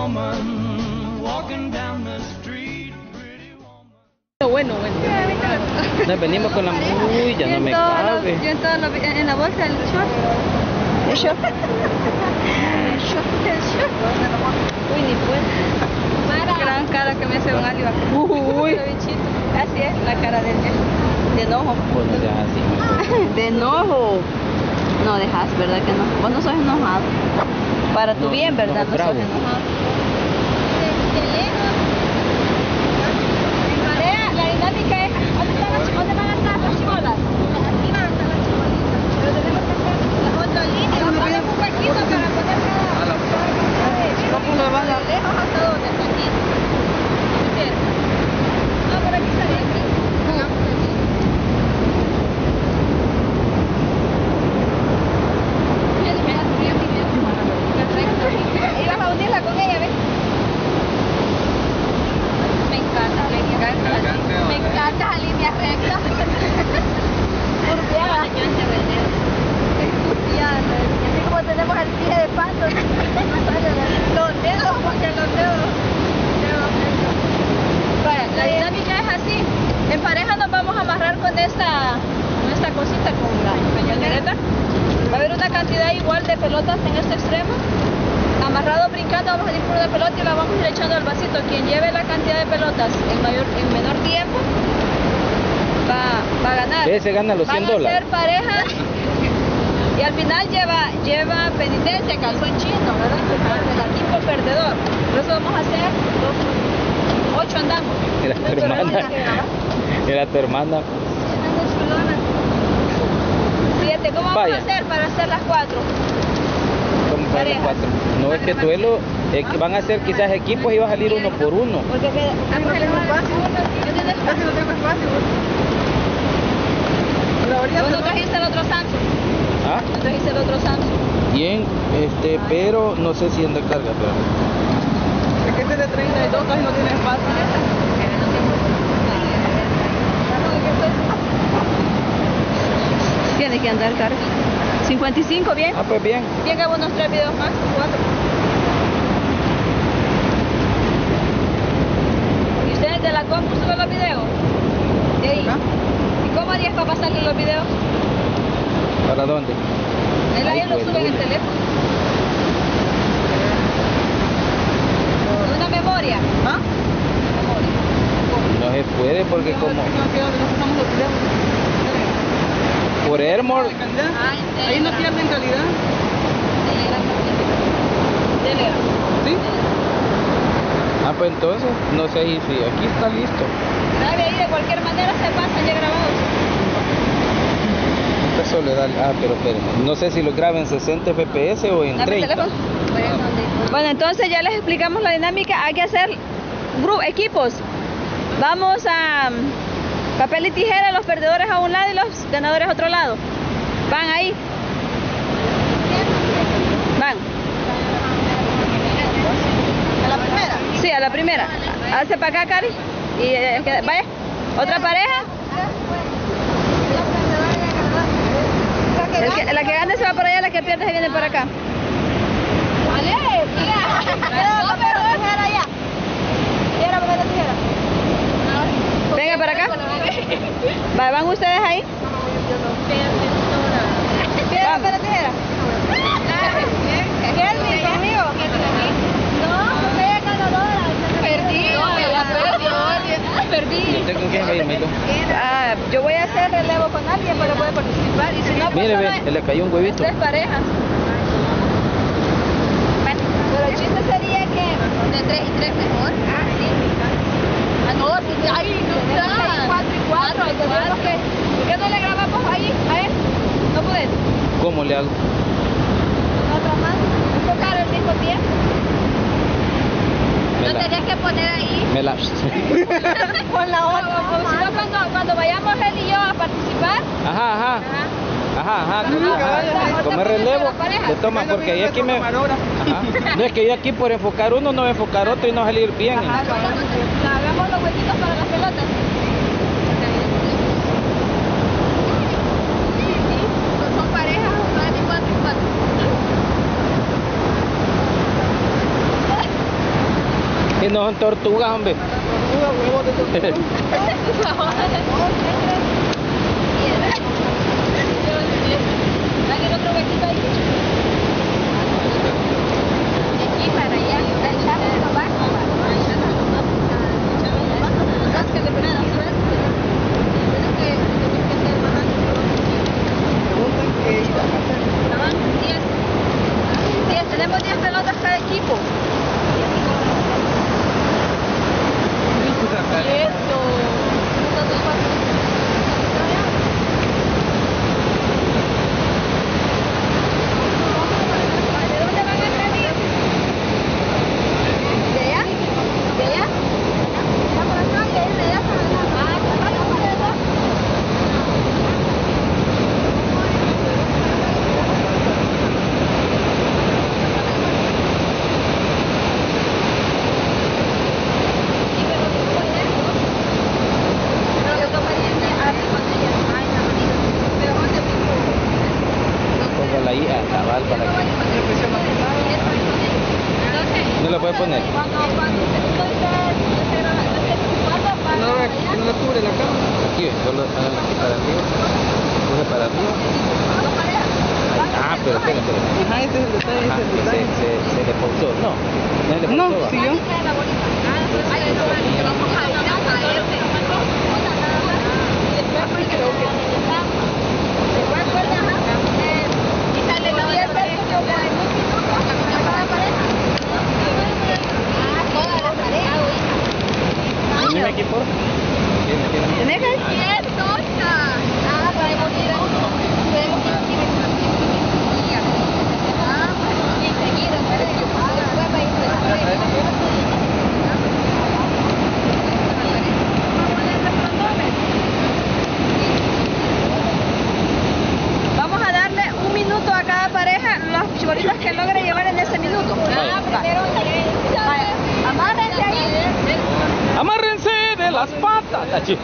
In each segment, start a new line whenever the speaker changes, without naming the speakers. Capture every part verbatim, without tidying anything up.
Bueno, bueno.
Nos venimos con la... Uy, ya no me cabe.
Yo en, todo lo, en la bolsa del short. ¿El short? El short, el short. Uy, ni puedo. Gran cara que me hace un alio acá. Uy. Así es, la cara de, de enojo.
Pues no seas así.
De enojo. No dejas, ¿verdad que no? Vos no sos enojado. Para tu
No,
bien, ¿verdad?
no,
No,
bravo.
sos enojado. La dinámica es, ¿dónde, están las, ¿dónde van a estar las chibolas? Aquí van a estar las chibolitas. Pero tenemos que hacer la otra línea. Vamos a poner un huequito para poner cada... ¿Cómo van a lejos hasta dónde? Hasta aquí. Cerca. No, por aquí está bien. Hagamos aquí. Ibas a unirla con ella, ¿ves? Me encanta, me encanta. Me encanta la línea recta. Curviada. Curviada. Así como tenemos el pie de pato. Los dedos, porque los dedos. Bueno, la dinámica es así. En pareja nos vamos a amarrar con esta, con esta cosita, con la pañoleta. Va a haber una cantidad igual de pelotas en este extremo. Amarrado brincando, vamos a ir por una pelota y la vamos a ir echando al vasito. Quien lleve la cantidad de pelotas en mayor, en menor tiempo va, va a ganar.
Ese gana los cien dólares.
Van a ser parejas y al final lleva, lleva penitencia, calzón chino, ¿verdad? El equipo perdedor. Por eso vamos a hacer dos, ocho andamos.
Era tu hermana. Era tu hermana.
Siete, ¿cómo vamos
Vaya.
a hacer para hacer las cuatro?
Como para los cuatro. No es que duelo, eh, que van a ser quizás equipos y va a salir uno por uno.
Porque queda, ah, porque le va a decir uno aquí. Yo tengo espacio. No tengo espacio. ¿Vos no trajiste el otro Samsung?
¿Ah?
¿No trajiste el otro Samsung?
Bien, este, pero no sé si anda carga, pero...
Es que este es de treinta y dos, casi no tiene espacio.
Tiene que andar carga. cincuenta y cinco, bien.
Ah, pues bien.
Bien, hago unos tres videos más, cuatro. ¿Y ustedes de la compu suben los videos? ¿De ahí?
¿Ah?
¿Y cómo harías para pasarle los videos?
¿Para dónde?
Él ahí
Ay,
lo
pues,
sube en el
duro.
teléfono. ¿Una memoria?
¿Ah?
No se puede porque como...
No, que ahora no pasamos los videos.
Por Airmore...
¿Calidad?
Ah, en
Ahí no
Telegram.
pierden calidad.
Telegram. Telegram.
¿Sí?
Ah, pues entonces, no sé si aquí está listo.
Grabe ahí, de cualquier manera se pasan ya grabados.
Esta soledad... Ah, pero espérenme. No sé si lo graba en sesenta F P S o en
Dame el
treinta.
teléfono. Bueno, entonces ya les explicamos la dinámica. Hay que hacer gru- equipos. Vamos a um, papel y tijera, los perdedores a un lado y los ganadores a otro lado. Van ahí. Van.
¿A la primera?
Sí, a la primera. Hace para acá, Cari. Y eh, que- vaya. Otra pareja. El que- la que gane se va para allá, la que pierde se viene para acá. Vale, mira. No, pero tijera allá. Tijera, papel o tijera. Venga para acá. Va, ¿van ustedes ahí? Tijera, papel o tijera. Kelvin, conmigo. No, usted es ganadora. Perdí. Perdí.
¿Usted con quién va a ir, Milo?
Ah, yo voy a hacer relevo con alguien para poder participar. Y si no, pues
Mire,
solo
ve, le cayó un huevito.
Tres parejas. Bueno, pero el chiste sería que de tres y tres mejor. Ah, sí. Ah, no, sí, ahí no está. Cuatro y cuatro. Tenemos que... ¿Por qué no le grabamos ahí a él? ¿No puedes?
¿Cómo le hago?
Con otra mano. Enfocar al mismo tiempo.
Me
Lo
la...
tenías que poner ahí.
Me la...
Con la otra. O si no, cuando, cuando vayamos él y yo a participar.
Ajá, ajá.
Ajá.
Ajá, ajá, como,
Ajá.
ajá. Como es relevo, le toma, porque yo aquí me... Ajá. No es que yo aquí por enfocar uno no voy a enfocar otro y no va a salir bien.
Ajá, hagamos los huequitos para las pelotas. Son parejas, cuatro y cuatro y cuatro.
no son tortugas, hombre.
Tortuga, huevos de tortuga.
¿Alguien otro huequito ahí? De aquí para allá, echarle lo bajo.
Preguntan qué iba a hacer.
diez. diez, tenemos diez pelotas cada equipo. Eso. ¿De dónde van a salir? ¿De allá? ¿De allá? ¿Está por acá? ¿Y ahí de allá para allá? Ah, ¿está por allá?
Póngala ahí a cabal para que... ¿No lo puede poner?
No, que no lo cubre la cámara.
Aquí, solo háganlo aquí para arriba. Puse para arriba. Ah, pero espera, espera.
Ajá, ese es el detalle,
Ah,
ese es el
que se,
detalle.
se, se le pausó. No, no se le
No,
pausó. va.
siguió.
Venime aquí, por favor. Viene, viene.
¿Tenés que decir tonta? Ah, podemos ir a... Podemos ir a... Ah, y seguido, pero después va a ir Vamos a darle un minuto a cada pareja, los chibolitos que logre llevar en ese minuto.
Vaya.
Primero, vaya, amárrense ahí.
¡Amárrense de las patas! Achi.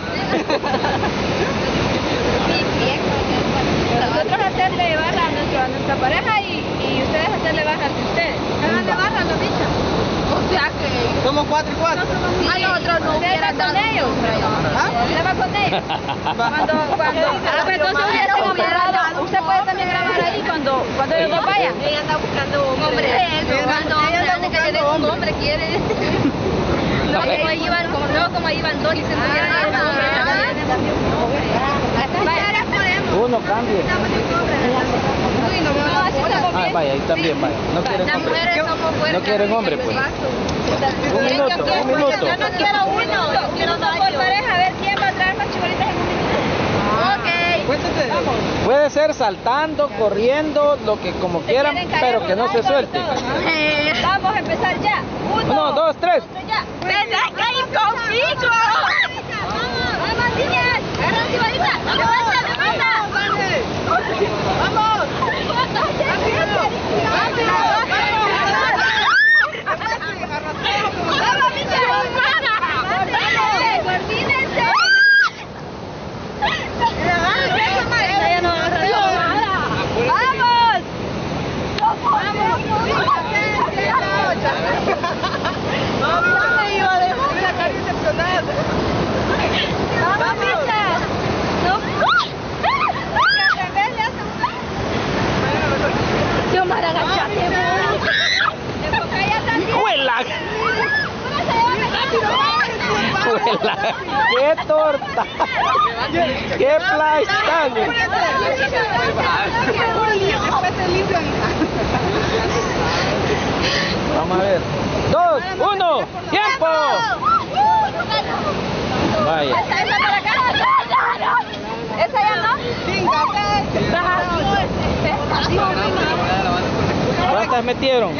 Nosotros hacerle barra a, nuestro, a nuestra pareja y, y ustedes hacerle barra de ustedes. Háganle barra a los bichos. O sea que...
Somos cuatro y cuatro.
Sí. A nosotros no hubieran dado con ellos.
¿Ah?
Usted va con ellos. Cuando, cuando... Ah, pues entonces hubiera grabado. Usted puede también grabar ahí cuando, cuando ellos dos vayan. Ella anda buscando un hombre. Cuando ella anda buscando un hombre, quiere... No, como ahí iban, como, no, como ahí iban dos y se pudieran ir con hombres.
Uno cambie.
Uy, no, no, así estamos
Ah,
bien.
vaya, ahí también, vaya. No quieren
Las
hombre.
mujeres somos fuertes.
No quieren hombre, pues. Un minuto, un minuto.
Yo no quiero uno, un minuto por pareja, a ver quién va a traer más chibolitas en un minuto. Ok.
Cuéntate.
Puede ser saltando, corriendo, lo que como quieran, pero que no se suelte.
Vamos a empezar ya. Uno,
Uno, dos, tres.
ya. ¡Ven, que conmigo! ¡Vamos, niñas! ¡Agarra chibolita! ¡No me basta, me basta! ¡Vamos! ¡Vamos, bicha! ¡Coordínense! ¡Vamos! ¡Vamos! ¡Me iba a dejar la cara decepcionada! ¡Vamos, bicha! ¡No! ¡Yo me agachate! ¡Enfoca ya también!
¡Juela! ¡Juela! ¡Qué torta! ¡Qué plaistán! Vamos a ver. Dos, uno, tiempo. Vaya.
Esa, esa para acá. Esa ya no.
¿Cuántas metieron?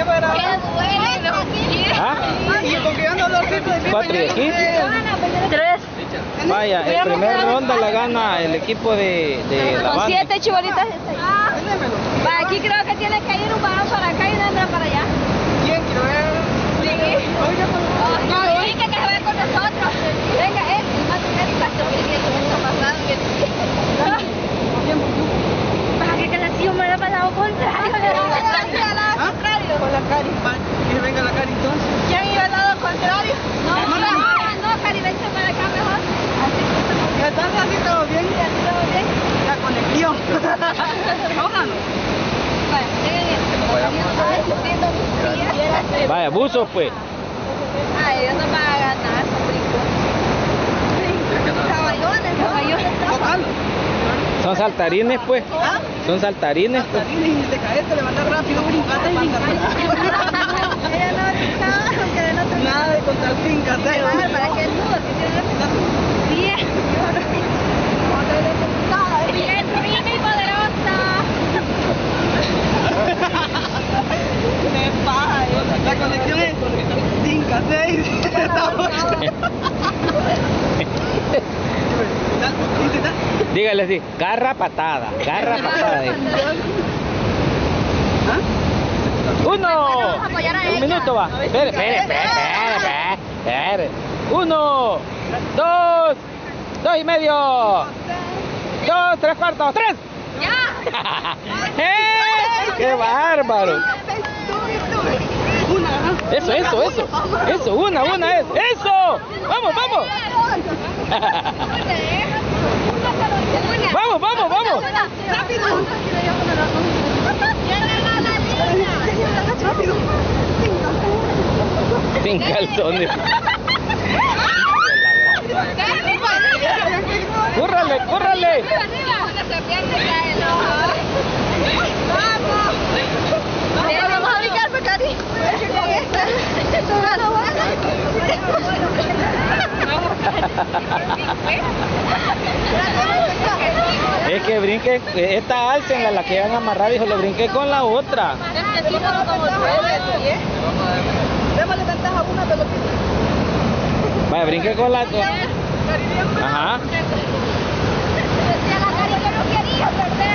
¿Ah?
Y porque yo no lo sé, pues,
¿Cuatro y aquí?
Tres.
Vaya, el primer ronda la gana el equipo de, de la
Con
banda.
siete chibolitas.
Ténemelo.
Va, aquí creo que tiene que ir un varón para acá y una hembra para allá.
¿Quién quiero ver?
Sí.
Oiga, pues,
No, sí, que se vaya con nosotros. Venga, él. Para que la tío me haya pasado contrario.
¿Ah?
Contrario.
Con la Cari. Que venga la Cari entonces.
¿Quién iba al lado contrario?
Vaya, buzos pues.
Ay, ellos no van a ganar, son brincos. Caballones, caballones.
Son saltarines pues.
¿Ah?
Son saltarines pues.
Saltarines y te caes, te levantas rápido, brincas.
Ella no brincaba, aunque no te...
Nada de contar fincas,
Qué bárbara, qué nudo, que tiene la bien. Bien rica y poderosa.
¡Qué paja! eh. La conexión es cinco, seis,
Dígale así, garra patada, garra patada.
¿Ah?
Uno.
Vamos a apoyar a
Un
ella.
minuto va. Espere, espere, espere, espere, espere. Uno, dos, dos y medio. Dos, tres cuartos, tres.
Ya.
¡Eh! ¡Qué bárbaro!
Una.
Eso, eso, eso. Eso, una, una es. ¡Eso! ¡Vamos, vamos! ¡Vamos, vamos, vamos!
Rápido.
Rápido.
Sin calzones. ¡Cúrrale, cúrrale!
Vamos a brincar, Pecati. Con esta.
Es que brinque, esta alcenla, la que van a amarrar, dijo, lo brinqué con la otra.
Démosle ventaja a una pelotita.
Vaya, brinque con la otra. Ajá.
Decía la Cari que no quería perder.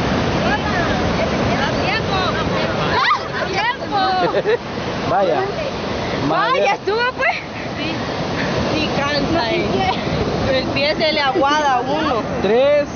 ¡Tiempo! ¡Tiempo!
Vaya.
Vaya, estuvo pues.
Sí. Sí cansa, eh. El pie se le aguada a uno.
Tres.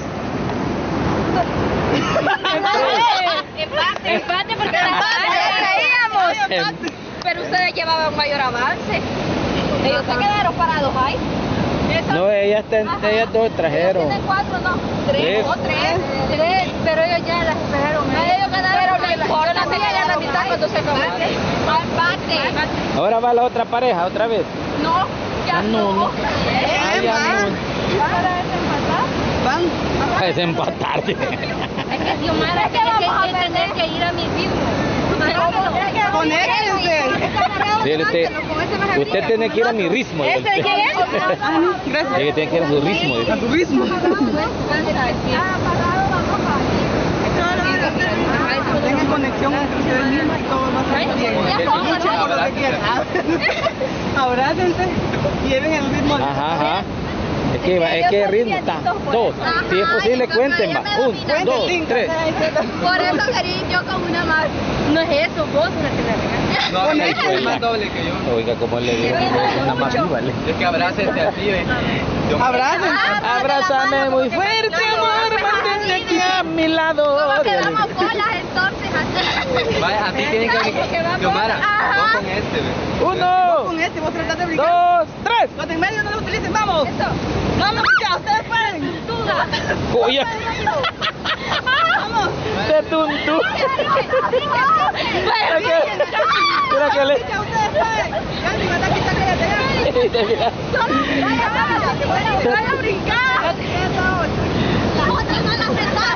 Empate, empate porque la creíamos. Pero ustedes llevaban mayor avance. Ellos se quedaron parados ahí.
No, ellas, ten, ellas dos trajeron.
Tienen cuatro, no. Tres.
Tres.
O tres. Tres. Pero ellos ya las esperaron. No, ellos ganaron. Pero no importa. Yo la tenía ya a la mitad cuando se acabó. Empate.
Ahora va la otra pareja, otra vez.
No. Ya
Ah, no, no. Ah, ya no.
Van.
A desempatar.
Es que Xiomara tiene que tener que ir a mi ritmo.
Conéctense.
Dile usted, usted tiene que ir a mi ritmo.
¿Ese de quién es?
Gracias.
Ella tiene que ir a su ritmo.
A tu ritmo. Tengan conexión entre ustedes mismos y todo va a salir bien. Luchen por lo que quieran. Abrácense y lleven el ritmo.
Ajá, ajá. Es que, va- es que ritmo está. Dos. Si es posible, cuenten va. Un, dos, tres.
Por eso quería yo con una más. No es eso, vos una que la regañas.
No,
Ay,
es
pues,
más doble que yo.
Oiga, como le digo, una más viva. le-
Es que abrácense al pibe. Yo-
Abrácense.
Abrázame muy fuerte, amor, mantente aquí a mi lado.
¿Cómo quedamos bolas entonces?
Vaya, así tienen que brincar. Xiomara, vos con este, ve.
Uno,
Con este vos tratás de brincar.
dos, tres.
Los de en medio no lo utilicen, vamos.
Eso.
Vamos, ya, ustedes pueden.
Duda.
Oye,
Vamos.
de tuntu. Mira que, mira que le...
Ya, ustedes pueden. Ya, mi mata quita que ya te
Mira.
Vaya a brincar. La otra no la apretás.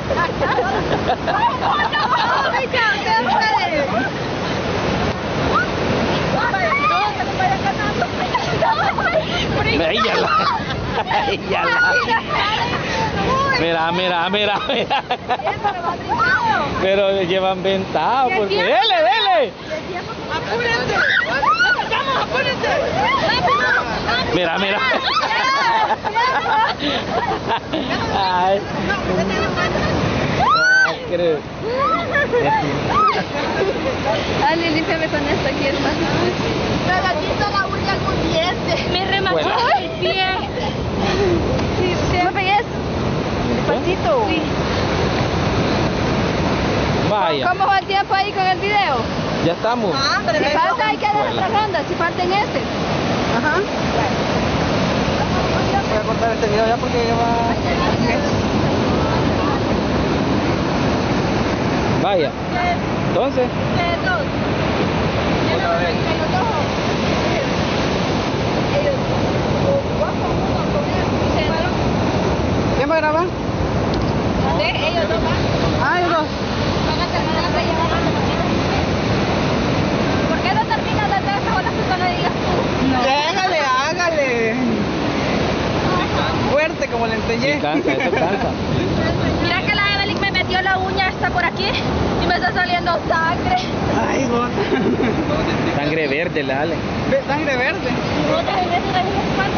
Ella la... Ella la... Mira, mira, mira, mira. Pero llevan ventaja porque... ¡Dele, dele!
Apúrense. Vamos, apúrense.
Mira, mira. Ay. Ay, creo.
Dale, límpiame con esto aquí, es más difícil. Pegadito la uña con diente. Me remató
Bueno.
el pie. Sí, sí. ¿Me pegues? Despacito. Sí.
Vaya,
¿Cómo va el tiempo ahí con el video?
ya estamos.
Ah, pero
Si falta hay que dar
Bueno.
otra ronda, si falta en este.
Ajá. Voy a cortar este video ya porque ya va.
Vaya. Entonces,
Dos.
Otra vez.
de
Sí,
yes.
cansa, eso cansa.
Mira que la Evelyn me metió la uña esta por aquí y me está saliendo sangre.
Ay, vos.
Sangre verde, la Ale.
Ve, sangre verde.
Y otra vez en la espalda.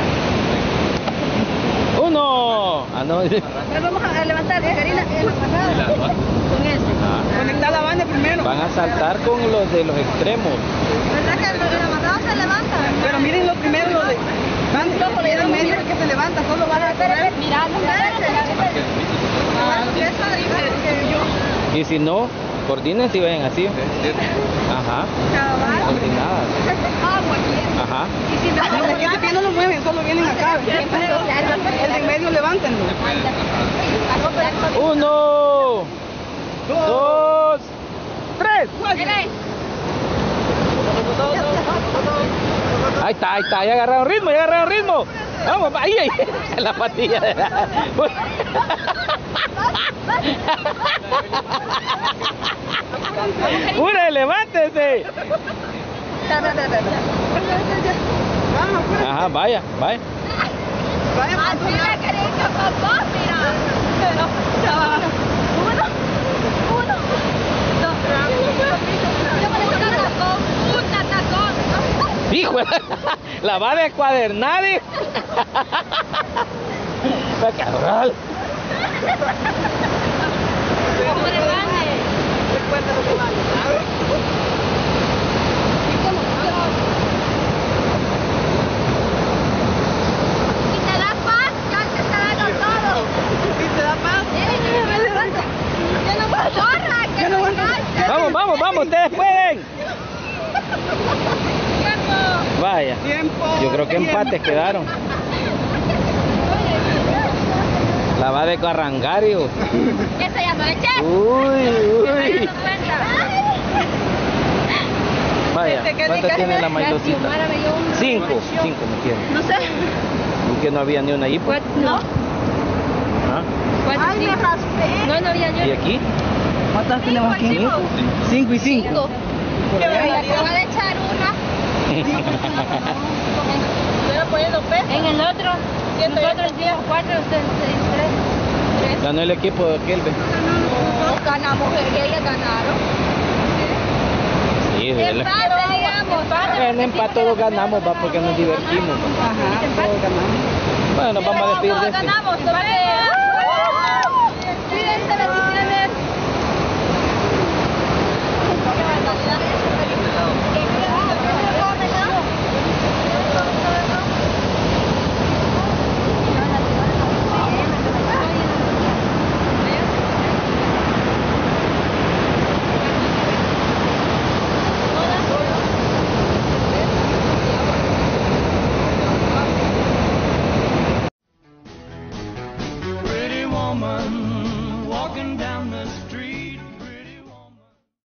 Uno. Ah, no.
Pero vamos a levantar, Karina. Con este.
Ah,
Conectar la banda primero.
van a saltar con los de los extremos.
¿Verdad que el amarrado se levanta?
Pero miren lo primero, lo de... Van, que es el medio que se levanta, solo van a correr.
Mira, no
Y si no, coordinen si ven así. Ajá. Coordinadas. Ajá.
No, es que este pie no lo mueven, solo vienen acá. El de en medio levántenlo.
Uno, dos, tres. Ahí está, ahí está, ya agarraron ritmo, ya agarraron ritmo. Vamos, ahí, ahí, en la patilla de la... ¡Pura, levántese! Ajá, vaya, vaya.
Vaya,
Así me quería papá, mira. Uno, uno, dos, yo me le tacón, un tacón.
Hijo, la va a descuadernar. ¿Eh? La cabrón.
Hombre, vale.
recuerda lo que vale, ¿sabes?
Y te da paz, ya te está dando todo.
¿Y te da paz?
Sí, me levanta. Yo no puedo. ¡Corra! ¡Que
Yo no
no
aguanto.
alcanza!
Vamos, vamos, vamos, ustedes pueden.
¡Tiempo!
Vaya.
Tiempo.
Yo creo que empates
tiempo.
quedaron. La va de Carrangario.
Esa ya no le eché.
Uy, uy.
Me dieron cuenta.
Vaya, ¿cuánto tiene la mailocita?
Xiomara me dio un-
Cinco, cinco me tiene.
No sé.
¿Y que no había ni una ahí? Pues?
No.
¿Ah?
Ay, me raspé. No, no había ni
¿Y
una.
aquí?
¿Cuántas tenemos aquí?
Cinco.
Cinco y cinco.
Cinco.
Por allá.
Me acaba de echar una. Estoy poniendo peso. En el otro. Nosotros hicimos cuatro, ustedes tres.
Ganó el equipo de Kelvin.
Nos ganamos, ellas ganaron.
Sí, de la...
Empate, digamos.
En empate todos ganamos, va, porque nos divertimos.
Ajá, todos ganamos.
Bueno, nos vamos a despedir de
Todos
este.
ganamos. Empate.